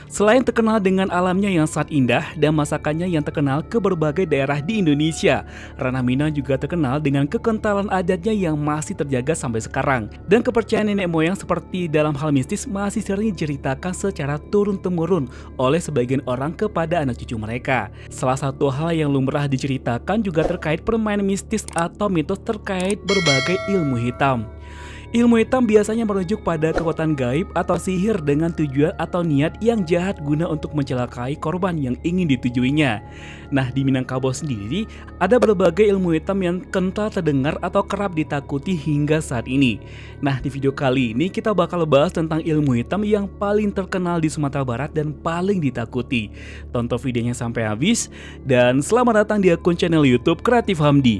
Selain terkenal dengan alamnya yang sangat indah dan masakannya yang terkenal ke berbagai daerah di Indonesia, Ranah Minang juga terkenal dengan kekentalan adatnya yang masih terjaga sampai sekarang. Dan kepercayaan nenek moyang seperti dalam hal mistis masih sering diceritakan secara turun-temurun oleh sebagian orang kepada anak cucu mereka. Salah satu hal yang lumrah diceritakan juga terkait permainan mistis atau mitos terkait berbagai ilmu hitam. Ilmu hitam biasanya merujuk pada kekuatan gaib atau sihir dengan tujuan atau niat yang jahat guna untuk mencelakai korban yang ingin ditujuinya. Nah, di Minangkabau sendiri ada berbagai ilmu hitam yang kental terdengar atau kerap ditakuti hingga saat ini. Nah, di video kali ini kita bakal bahas tentang ilmu hitam yang paling terkenal di Sumatera Barat dan paling ditakuti. Tonton videonya sampai habis dan selamat datang di akun channel YouTube Kreatif Hamdi.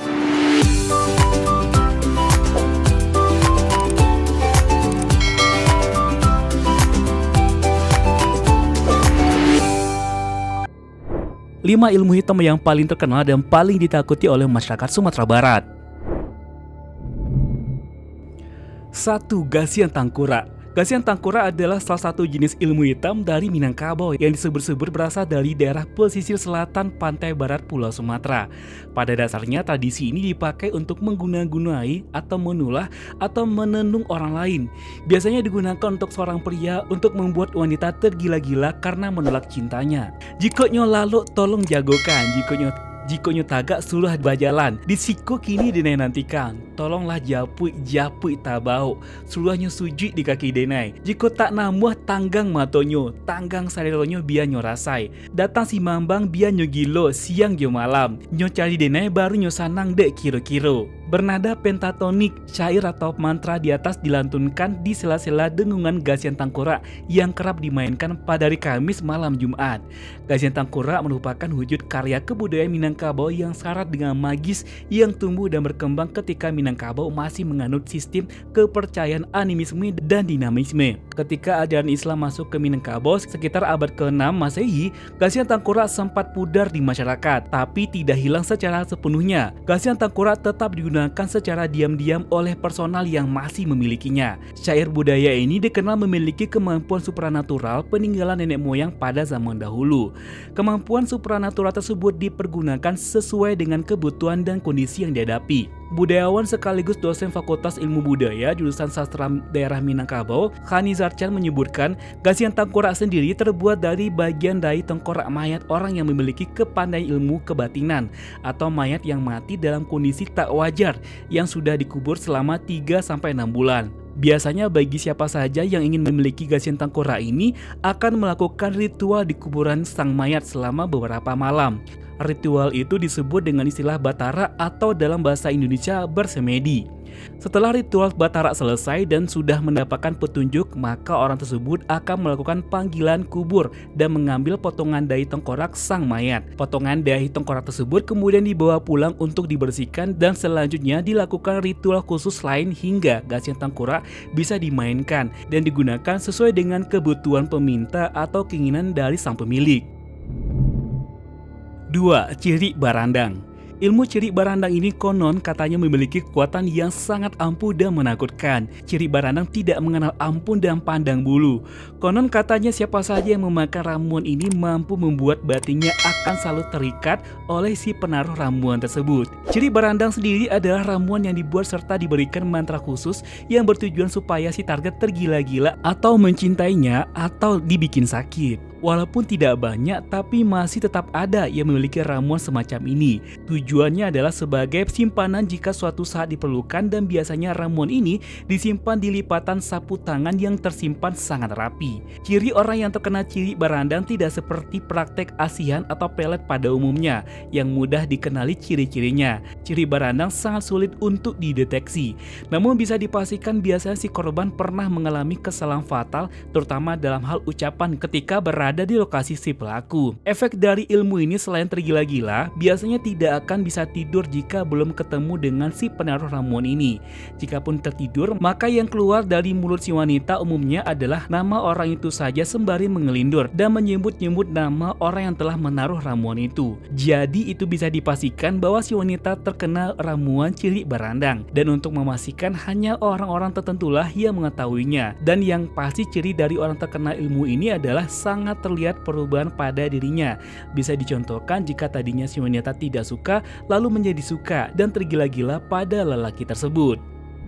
Lima ilmu hitam yang paling terkenal dan paling ditakuti oleh masyarakat Sumatera Barat. 1. Gasian Tangkura. Gasian Tangkura adalah salah satu jenis ilmu hitam dari Minangkabau yang disebut-sebut berasal dari daerah pesisir selatan pantai barat Pulau Sumatera. Pada dasarnya tradisi ini dipakai untuk mengguna-gunai atau menulah atau menenung orang lain. Biasanya digunakan untuk seorang pria untuk membuat wanita tergila-gila karena menolak cintanya. Jika nyo lalu tolong jagokan, jika nyo tagak sulah bajalan, disiko kini denai nantikan. Tolonglah japui tabau, suluhnya sujud di kaki denai. Jika tak namuah tanggang matonyo, tanggang sareronyo biar nyo rasai. Datang si mambang biar nyo gilo, siang jo malam. Nyo cari denai baru nyo sanang dek kiro-kiro. Bernada pentatonik, syair atau mantra di atas dilantunkan di sela-sela dengungan Gasian Tangkura yang kerap dimainkan pada hari Kamis malam Jumat. Gasian Tangkura merupakan wujud karya kebudayaan Minangkabau yang syarat dengan magis yang tumbuh dan berkembang ketika Minangkabau masih menganut sistem kepercayaan animisme dan dinamisme. Ketika ajaran Islam masuk ke Minangkabau sekitar abad ke-6 Masehi, Gasian Tangkura sempat pudar di masyarakat, tapi tidak hilang secara sepenuhnya. Gasian Tangkura tetap digunakan secara diam-diam oleh personal yang masih memilikinya. Syair budaya ini dikenal memiliki kemampuan supranatural peninggalan nenek moyang pada zaman dahulu. Kemampuan supranatural tersebut dipergunakan sesuai dengan kebutuhan dan kondisi yang dihadapi. Budayawan sekaligus dosen Fakultas Ilmu Budaya jurusan Sastra Daerah Minangkabau, Khani Zarchan menyebutkan, Gasian Tangkura sendiri terbuat dari bagian dari tengkorak mayat orang yang memiliki kepandaian ilmu kebatinan atau mayat yang mati dalam kondisi tak wajar yang sudah dikubur selama 3-6 bulan. Biasanya bagi siapa saja yang ingin memiliki Gasian Tangkura ini akan melakukan ritual di kuburan sang mayat selama beberapa malam. Ritual itu disebut dengan istilah Batara atau dalam bahasa Indonesia bersemedi. Setelah ritual Batara selesai dan sudah mendapatkan petunjuk, maka orang tersebut akan melakukan panggilan kubur dan mengambil potongan dahi tengkorak sang mayat. Potongan dahi tengkorak tersebut kemudian dibawa pulang untuk dibersihkan dan selanjutnya dilakukan ritual khusus lain hingga Gasian Tangkura bisa dimainkan dan digunakan sesuai dengan kebutuhan peminta atau keinginan dari sang pemilik. 2. Ciri Barandang. Ilmu ciri barandang ini konon katanya memiliki kekuatan yang sangat ampuh dan menakutkan. Ciri barandang tidak mengenal ampun dan pandang bulu. Konon katanya siapa saja yang memakan ramuan ini mampu membuat batinnya akan selalu terikat oleh si penaruh ramuan tersebut. Ciri barandang sendiri adalah ramuan yang dibuat serta diberikan mantra khusus yang bertujuan supaya si target tergila-gila atau mencintainya atau dibikin sakit. Walaupun tidak banyak, tapi masih tetap ada yang memiliki ramuan semacam ini. Tujuannya adalah sebagai simpanan jika suatu saat diperlukan dan biasanya ramuan ini disimpan di lipatan sapu tangan yang tersimpan sangat rapi. Ciri orang yang terkena ciri barandang tidak seperti praktek asihan atau pelet pada umumnya yang mudah dikenali ciri-cirinya. Ciri barandang sangat sulit untuk dideteksi. Namun bisa dipastikan biasanya si korban pernah mengalami kesalahan fatal terutama dalam hal ucapan ketika berada berada di lokasi si pelaku. Efek dari ilmu ini selain tergila-gila, biasanya tidak akan bisa tidur jika belum ketemu dengan si penaruh ramuan ini. Jikapun tertidur, maka yang keluar dari mulut si wanita umumnya adalah nama orang itu saja sembari mengelindur dan menyebut-nyebut nama orang yang telah menaruh ramuan itu. Jadi itu bisa dipastikan bahwa si wanita terkena ramuan ciri barandang, dan untuk memastikan hanya orang-orang tertentulah yang mengetahuinya. Dan yang pasti ciri dari orang terkena ilmu ini adalah sangat terlihat perubahan pada dirinya. Bisa dicontohkan jika tadinya si wanita tidak suka lalu menjadi suka dan tergila-gila pada lelaki tersebut.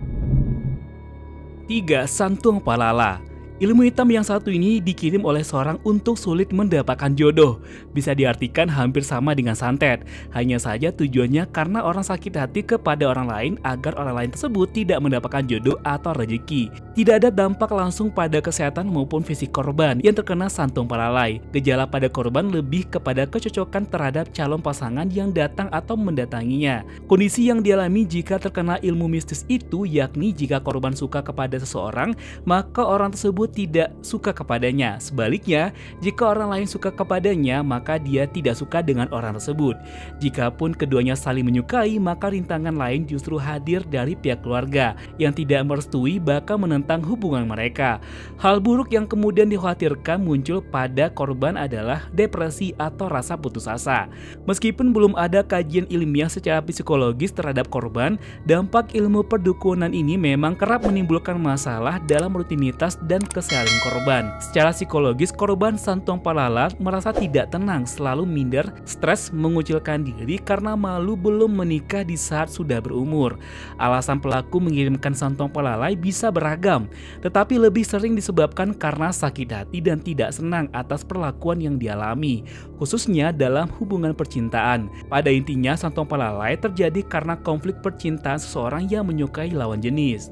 3. Santung Palala. Ilmu hitam yang satu ini dikirim oleh seorang untuk sulit mendapatkan jodoh. Bisa diartikan hampir sama dengan santet. Hanya saja tujuannya karena orang sakit hati kepada orang lain agar orang lain tersebut tidak mendapatkan jodoh atau rezeki. Tidak ada dampak langsung pada kesehatan maupun fisik korban yang terkena santung palalai. Gejala pada korban lebih kepada kecocokan terhadap calon pasangan yang datang atau mendatanginya. Kondisi yang dialami jika terkena ilmu mistis itu yakni jika korban suka kepada seseorang, maka orang tersebut tidak suka kepadanya. Sebaliknya, jika orang lain suka kepadanya, maka dia tidak suka dengan orang tersebut. Jikapun keduanya saling menyukai, maka rintangan lain justru hadir dari pihak keluarga yang tidak merestui bahkan menentang hubungan mereka. Hal buruk yang kemudian dikhawatirkan muncul pada korban adalah depresi atau rasa putus asa. Meskipun belum ada kajian ilmiah secara psikologis terhadap korban, dampak ilmu perdukunan ini memang kerap menimbulkan masalah dalam rutinitas dan keseharian korban. Secara psikologis, korban santung palala merasa tidak tenang, selalu minder, stres, mengucilkan diri karena malu belum menikah di saat sudah berumur. Alasan pelaku mengirimkan santung palalai bisa beragam, tetapi lebih sering disebabkan karena sakit hati dan tidak senang atas perlakuan yang dialami, khususnya dalam hubungan percintaan. Pada intinya, santung palalai terjadi karena konflik percintaan seseorang yang menyukai lawan jenis.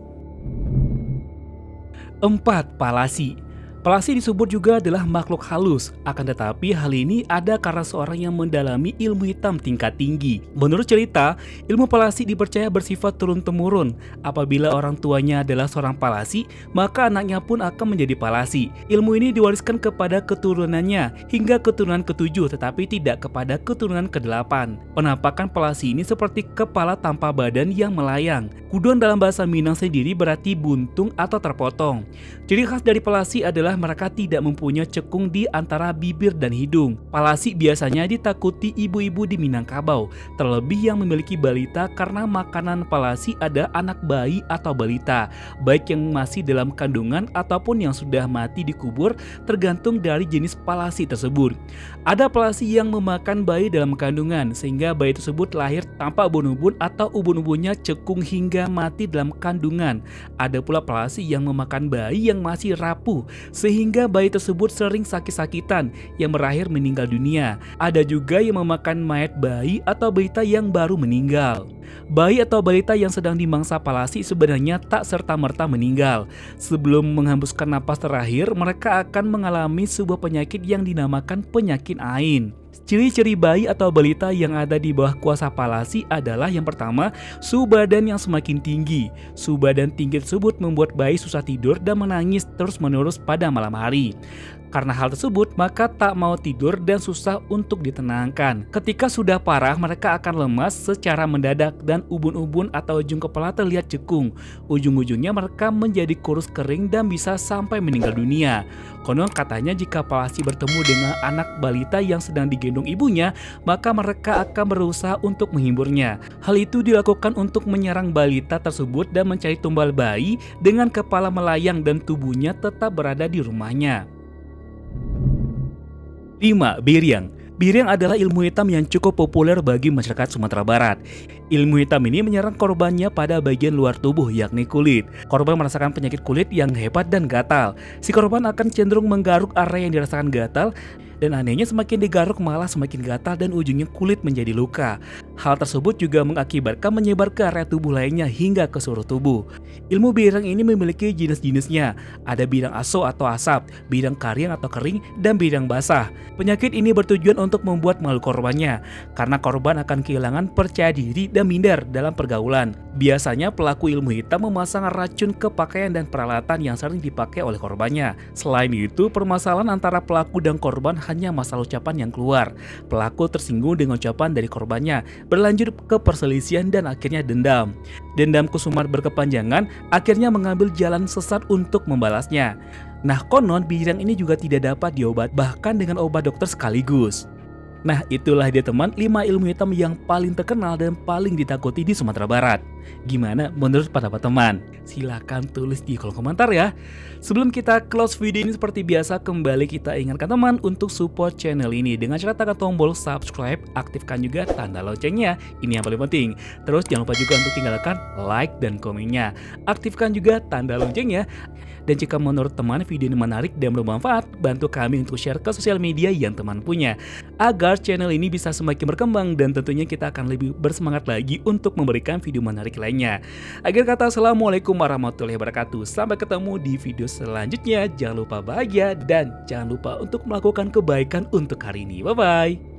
4. Palasi. Palasi disebut juga adalah makhluk halus, akan tetapi hal ini ada karena seorang yang mendalami ilmu hitam tingkat tinggi. Menurut cerita, ilmu palasi dipercaya bersifat turun-temurun. Apabila orang tuanya adalah seorang palasi, maka anaknya pun akan menjadi palasi. Ilmu ini diwariskan kepada keturunannya hingga keturunan ke-7, tetapi tidak kepada keturunan ke-8. Penampakan palasi ini seperti kepala tanpa badan yang melayang. Kudon dalam bahasa Minang sendiri berarti buntung atau terpotong. Ciri khas dari palasi adalah mereka tidak mempunyai cekung di antara bibir dan hidung. Palasi biasanya ditakuti ibu-ibu di Minangkabau, terlebih yang memiliki balita karena makanan palasi ada anak bayi atau balita, baik yang masih dalam kandungan ataupun yang sudah mati dikubur, tergantung dari jenis palasi tersebut. Ada palasi yang memakan bayi dalam kandungan, sehingga bayi tersebut lahir tanpa ubun-ubun atau ubun-ubunnya cekung hingga mati dalam kandungan. Ada pula palasi yang memakan bayi yang masih rapuh, sehingga bayi tersebut sering sakit-sakitan yang berakhir meninggal dunia. Ada juga yang memakan mayat bayi atau balita yang baru meninggal. Bayi atau balita yang sedang dimangsa palasi sebenarnya tak serta-merta meninggal. Sebelum menghembuskan napas terakhir, mereka akan mengalami sebuah penyakit yang dinamakan penyakit Ain. Ciri-ciri bayi atau balita yang ada di bawah kuasa palasi adalah yang pertama, suhu badan yang semakin tinggi. Suhu badan tinggi tersebut membuat bayi susah tidur dan menangis terus-menerus pada malam hari. Karena hal tersebut, maka tak mau tidur dan susah untuk ditenangkan. Ketika sudah parah, mereka akan lemas secara mendadak dan ubun-ubun atau ujung kepala terlihat cekung. Ujung-ujungnya mereka menjadi kurus kering dan bisa sampai meninggal dunia. Konon katanya jika palasi bertemu dengan anak balita yang sedang digendong ibunya, maka mereka akan berusaha untuk menghiburnya. Hal itu dilakukan untuk menyerang balita tersebut dan mencari tumbal bayi dengan kepala melayang dan tubuhnya tetap berada di rumahnya. 5. Biriang. Biriang adalah ilmu hitam yang cukup populer bagi masyarakat Sumatera Barat. Ilmu hitam ini menyerang korbannya pada bagian luar tubuh, yakni kulit. Korban merasakan penyakit kulit yang hebat dan gatal. Si korban akan cenderung menggaruk area yang dirasakan gatal Dan anehnya semakin digaruk malah semakin gatal dan ujungnya kulit menjadi luka. Hal tersebut juga mengakibatkan menyebar ke area tubuh lainnya hingga ke seluruh tubuh. Ilmu bidang ini memiliki jenis-jenisnya. Ada bidang aso atau asap, bidang kariang atau kering, dan bidang basah. Penyakit ini bertujuan untuk membuat malu korbannya, karena korban akan kehilangan percaya diri dan minder dalam pergaulan. Biasanya pelaku ilmu hitam memasang racun ke pakaian dan peralatan yang sering dipakai oleh korbannya. Selain itu, permasalahan antara pelaku dan korban hanya masalah ucapan yang keluar. Pelaku tersinggung dengan ucapan dari korbannya, berlanjut ke perselisihan dan akhirnya dendam. Dendam kesumat berkepanjangan akhirnya mengambil jalan sesat untuk membalasnya. Nah, konon bidang ini juga tidak dapat diobat bahkan dengan obat dokter sekaligus. Nah, itulah dia teman 5 ilmu hitam yang paling terkenal dan paling ditakuti di Sumatera Barat. Gimana menurut pendapat teman? Silahkan tulis di kolom komentar ya. Sebelum kita close video ini seperti biasa, kembali kita ingatkan teman untuk support channel ini dengan cara tekan tombol subscribe, aktifkan juga tanda loncengnya. Ini yang paling penting. Terus jangan lupa juga untuk tinggalkan like dan komennya. Aktifkan juga tanda loncengnya. Dan jika menurut teman video ini menarik dan bermanfaat, bantu kami untuk share ke sosial media yang teman punya, agar channel ini bisa semakin berkembang dan tentunya kita akan lebih bersemangat lagi untuk memberikan video menarik lainnya. Akhir kata, assalamualaikum warahmatullahi wabarakatuh. Sampai ketemu di video selanjutnya. Jangan lupa bahagia dan jangan lupa untuk melakukan kebaikan untuk hari ini. Bye-bye.